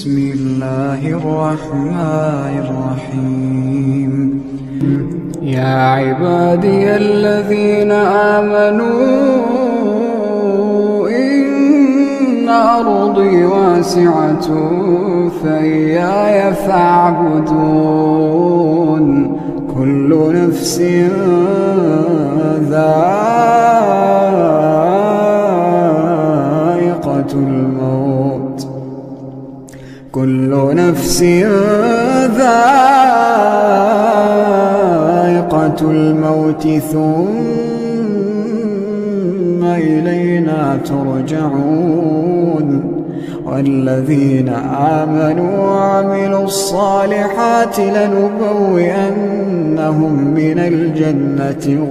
بسم الله الرحمن الرحيم. يا عبادي الذين آمنوا إن أرضي واسعة فإياي فاعبدون. كل نفس ذائقة الموت، كل نفس ذائقة الموت ثم إلينا ترجعون. والذين آمنوا وعملوا الصالحات لنبوئنهم من الجنة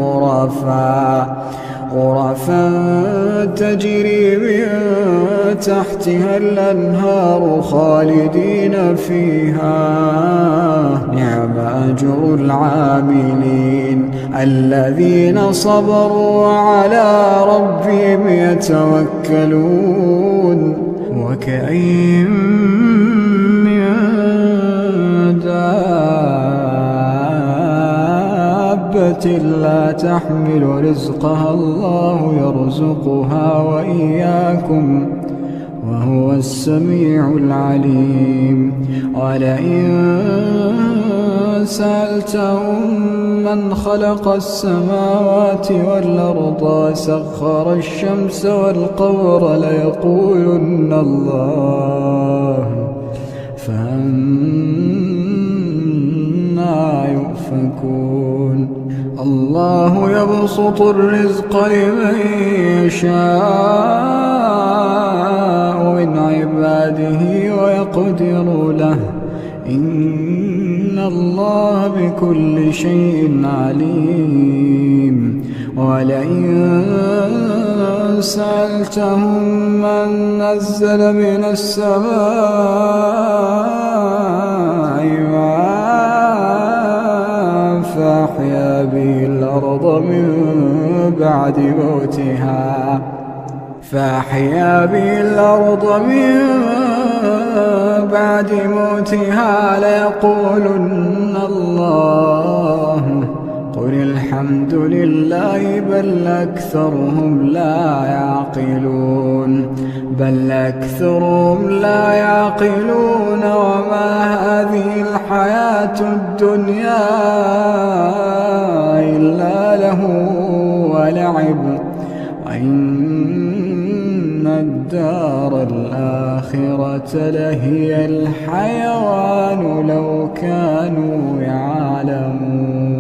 غرفا تجري من تحتها الأنهار خالدين فيها. نعم أجر العاملين الذين صبروا وعلى ربهم يتوكلون. وكأين من دابة لا تحمل رزقها الله يرزقها وإياكم وهو السميع العليم. ولئن سألتهم من خلق السماوات والأرض وسخر الشمس والقمر ليقولن الله، فأنى يؤفكون. الله يبسط الرزق لمن يشاء من عباده ويقدر له، إن الله بكل شيء عليم. ولئن سألتهم من نزل من السماء ماء فأحيا به الأرض من بعد موتها ليقولن الله. قل الحمد لله بل أكثرهم لا يعقلون. وما هذه الحياة الدنيا إلا له ولعب، وإن الدار الآخرة لهي الحيوان لو كانوا يعلمون.